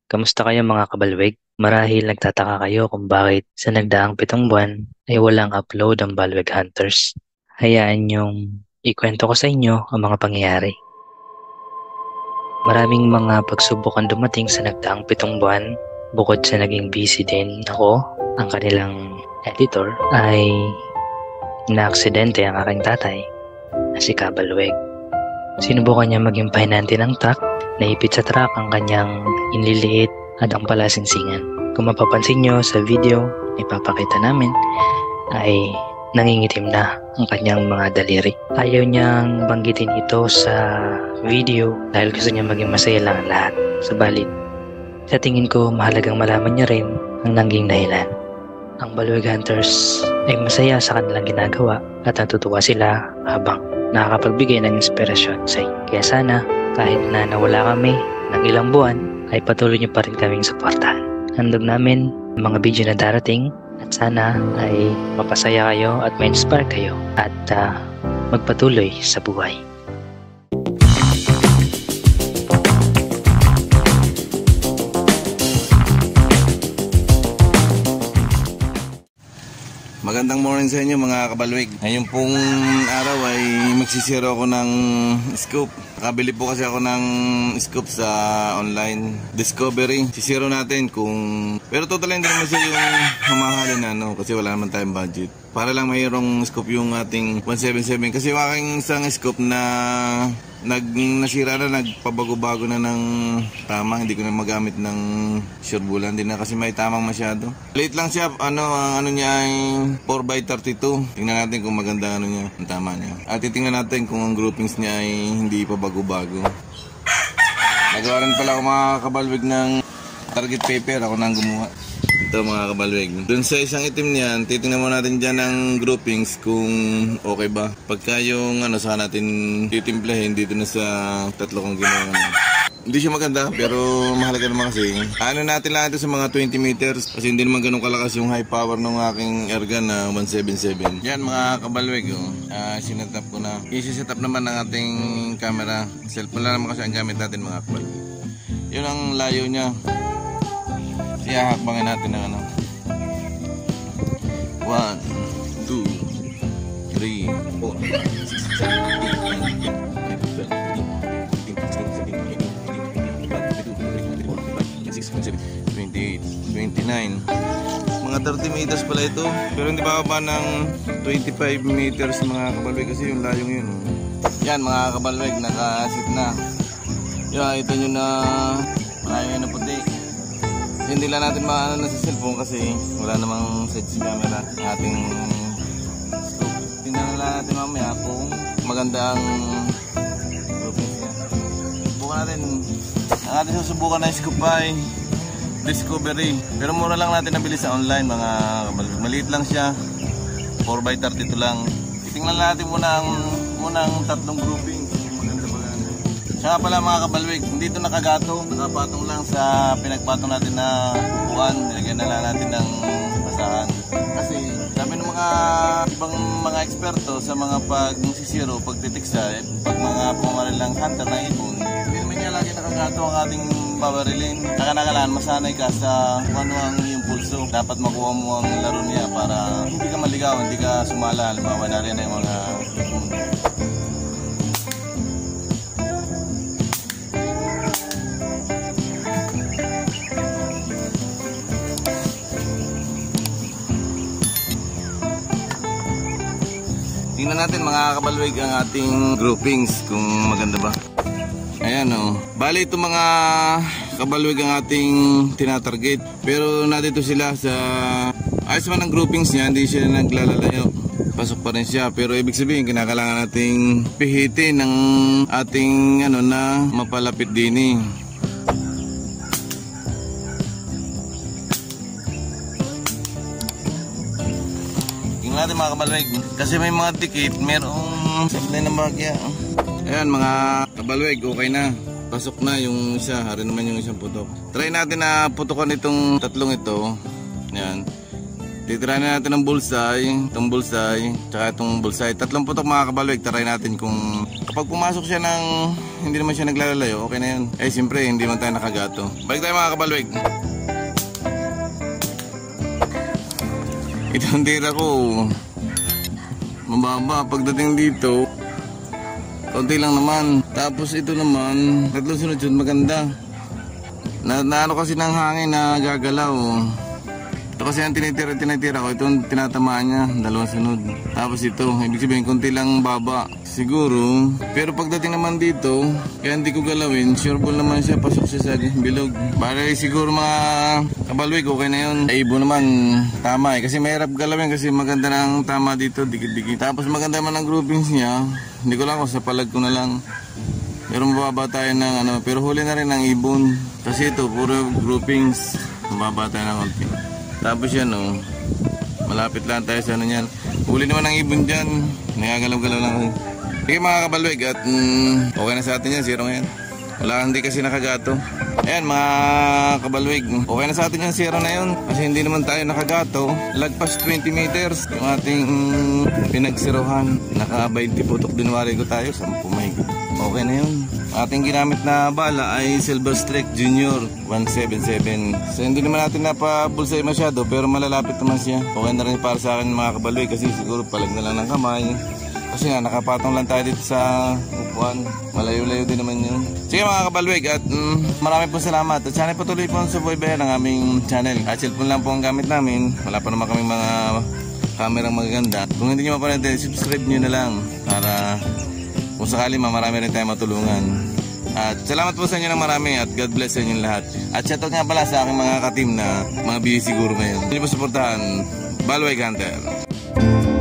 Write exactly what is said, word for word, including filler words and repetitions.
Kamusta kayo mga kabalweg? Marahil nagtataka kayo kung bakit sa nagdaang pitong buwan ay walang upload ang Balweg Hunters. Hayaan niyong ikwento ko sa inyo ang mga pangyayari. Maraming mga pagsubok ang dumating sa nagdaang pitong buwan. Bukod sa naging busy din ako, ang kanilang editor, ay naaksidente ang aking tatay na si Kabalweg. Sinubukan niya maging pahinante ng truck, naipit sa truck ang kanyang inliliit at ang palasingsingan. Kung mapapansin nyo sa video na ipapakita namin ay nangingitim na ang kanyang mga daliri. Ayaw niyang banggitin ito sa video dahil gusto niya maging masaya lang ang lahat. Subalit, sa tingin ko mahalagang malaman niya rin ang naging dahilan. Ang Balweg Hunters ay masaya sa kanilang ginagawa at natutuwa sila habang nakakapagbigay ng inspirasyon sa inyo. Kaya sana kahit na nawala kami ng ilang buwan ay patuloy niyo pa rin kaming suportahan. Handog namin ang mga video na darating at sana ay mapasaya kayo at ma-inspire kayo at uh, magpatuloy sa buhay. Magandang morning sa inyo mga kabalweg. Ngayon pong araw ay magsisiro ako ng scoop. Nakabili po kasi ako ng scoop sa online discovery. Sisiro natin kung... Pero total hindi naman siya yung mamahalin na no, kasi wala naman tayong budget. Para lang mayroong scoop yung ating one seventy-seven. Kasi yung aking isang scoop na nag nasira na, nagpabago-bago na ng tama, hindi ko na magamit ng surbulan, hindi na kasi may tamang masyado. Late lang siya, ano ang ano niya ay four by thirty-two. Tingnan natin kung maganda ano niya, ang tama niya. At titingnan natin kung ang groupings niya ay hindi pa bago-bago. Nagawa rin pala ako mga kabalweg ng target paper, ako nang gumawa. Ito mga kabalweg. Dun sa isang itim niyan, titingnan mo natin dyan ng groupings kung okay ba. Pagka yung ano sa natin titimplahin dito na sa tatlo kong ginawa. Hindi siya maganda pero mahalaga naman kasi. Ano natin lang ito sa mga twenty meters kasi hindi naman ganun kalakas yung high power ng aking airgun na one seventy-seven. Yan mga kabalweg, oh. uh, sinetap ko na. I-set up naman ng ating camera. Cellphone lang naman kasi ang gamit natin mga kabalweg. Yun ang layo niya. Kaya hakbangin natin ng ano. one, two, three, four, twenty-eight, twenty-nine. Mga thirty meters pala ito. Pero hindi pa ba ng twenty-five meters mga kabalweg kasi yung layong yun. Yan mga kabalweg, nakasit na. Yan, ito nyo na malayo na puti. Hindi lang natin maano na sa cellphone kasi wala namang set camera ng ating scope. Tingnan lang natin mamaya kung maganda ang groupings niya. Subukan natin. Ang ating susubukan na scoop ay discovery. Pero mura lang natin nabili sa online mga kabalweg. Maliit lang siya. four by thirty-two lang. Tingnan natin muna ang munang tatlong groupings. Siya nga pala mga kabalweg, hindi ito nakagato, nakapatong lang sa pinagpatong natin na buwan. Nilagyan na lang natin ng basahan. Kasi sabi ng mga ibang mga eksperto sa mga pag-sisiro, pagtitiksa, eh, pag mga pumarilang hunter na ibon, hindi naman niya lagi nakagato ang ating babarilin. Nakanakalaan, masanay ka sa kung ano ang iyong pulso. Dapat makuha mo ang laro niya para hindi ka maligaw, hindi ka sumala. Halimbawa na rin ang mga ibon. Tingnan natin mga kabalweg ang ating groupings kung maganda ba. Ayan o. Oh. Bali ito mga kabalweg ang ating tinatarget. Pero nandito sila sa ayos man ang groupings niya, hindi siya naglalalayo. Pasok pa rin siya. Pero ibig sabihin kinakailangan nating pihitin ng ating ano na mapalapit din eh. Natin mga kabalweg kasi may mga tikit, merong supply ng bagya. Ayan mga kabalweg, okay na, pasok na yung isa, hari naman yung isang putok. Try natin na putukan itong tatlong ito. Ayan, Titirahin na natin ang bullseye, itong bullseye, tsaka itong bullseye. Tatlong putok mga kabalwig, try natin kung kapag pumasok siya ng hindi naman siya naglalalayo, okay na yun. Eh siyempre, hindi man tayo nakagato. Balik tayo mga kabalwig. Ito ang tira ko. Mababa, pagdating dito, konti lang naman. Tapos ito naman, tatlong sunod-sunod maganda. Na, na ano kasi ng hangin na gagalaw. Ito kasi ang tinitira, tinitira ko. Ito ang tinatamaan niya, dalawang sunod. Tapos ito, ibig sabihin konti lang baba. Siguro, pero pagdating naman dito, kaya hindi ko galawin, sureball naman siya, pasok siya sa bilog. Para siguro mga kabalwig, okay na yun. Sa ibo naman, tama eh. Kasi mahirap galawin kasi maganda ng tama dito, dikit-dikit. Tapos maganda man ang groupings niya, hindi ko lang kung sa palag ko na lang. Pero mababa tayo ng ano, pero huli na rin ang ibon. Kasi ito, puro groupings, mababa tayo ng konti. Tapos yan oh, malapit lang tayo sa ano yan. Huli naman ang ibon dyan, nagagalaw-galaw lang kasi. Sige mga kabalwig, at mm, okay na sa atin yan, zero ngayon. Wala, hindi kasi nakagato. Ayan mga kabalwig, okay na sa atin yung zero na yun. Kasi hindi naman tayo nakagato. Lagpas twenty meters yung ating mm, pinagsirohan. Naka twenty putok dinwari ko tayo, ten mahigit. Okay na yun. Ating ginamit na bala ay Silver Streak Junior one seventy-seven. So hindi naman natin napabulsay masyado, pero malalapit naman siya. Okay na rin para sa akin mga kabalwig, kasi siguro palag na lang ng kamay. Kasi nga nakapatong lang tayo dito sa upuan. Malayo-layo din naman yun. Sige mga kabalwig, at mm, marami pong salamat. At sana patuloy po ang subaybayan ng aming channel. At cellphone lang po ang gamit namin. Wala pa naman kaming mga kamerang magaganda. Kung hindi nyo mapanatid, subscribe nyo na lang para kung sakali marami rin tayo matulungan. At salamat po sa inyo ng marami, at God bless sa inyo lahat. At shoutout nga pala sa aking mga ka-team na mga busy siguro ngayon. Hindi po supportahan, Balwig Hunter.